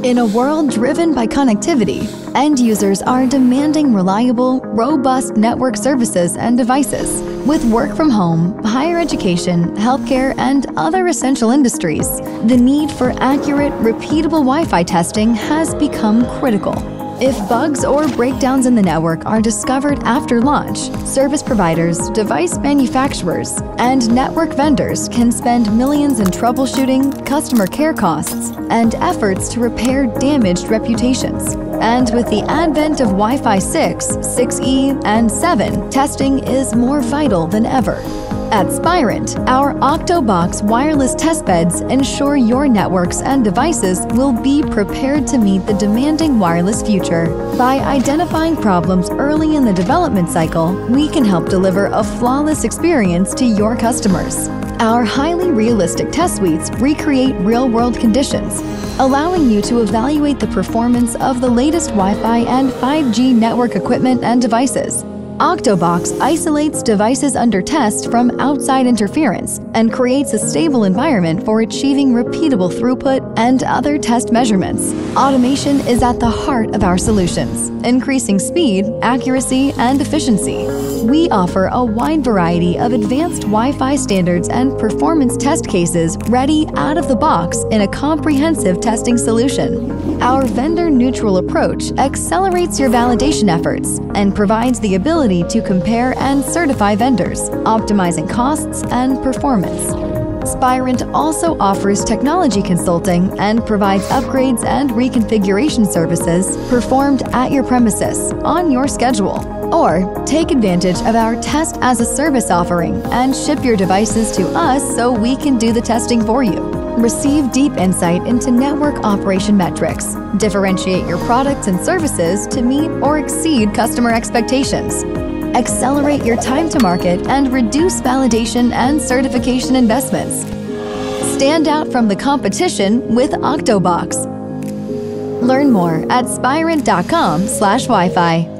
In a world driven by connectivity, end users are demanding reliable, robust network services and devices. With work from home, higher education, healthcare, and other essential industries, the need for accurate, repeatable Wi-Fi testing has become critical. If bugs or breakdowns in the network are discovered after launch, service providers, device manufacturers, and network vendors can spend millions in troubleshooting, customer care costs, and efforts to repair damaged reputations. And with the advent of Wi-Fi 6, 6E, and 7, testing is more vital than ever. At Spirent, our OCTOBOX wireless testbeds ensure your networks and devices will be prepared to meet the demanding wireless future. By identifying problems early in the development cycle, we can help deliver a flawless experience to your customers. Our highly realistic test suites recreate real-world conditions, allowing you to evaluate the performance of the latest Wi-Fi and 5G network equipment and devices. OCTOBOX isolates devices under test from outside interference and creates a stable environment for achieving repeatable throughput and other test measurements. Automation is at the heart of our solutions, increasing speed, accuracy, and efficiency. We offer a wide variety of advanced Wi-Fi standards and performance test cases ready out of the box in a comprehensive testing solution. Our vendor-neutral approach accelerates your validation efforts and provides the ability to compare and certify vendors, optimizing costs and performance. Spirent also offers technology consulting and provides upgrades and reconfiguration services performed at your premises on your schedule. Or take advantage of our Test as a Service offering and ship your devices to us so we can do the testing for you. Receive deep insight into network operation metrics. Differentiate your products and services to meet or exceed customer expectations. Accelerate your time to market and reduce validation and certification investments. Stand out from the competition with OCTOBOX. Learn more at spirent.com/Wi-Fi.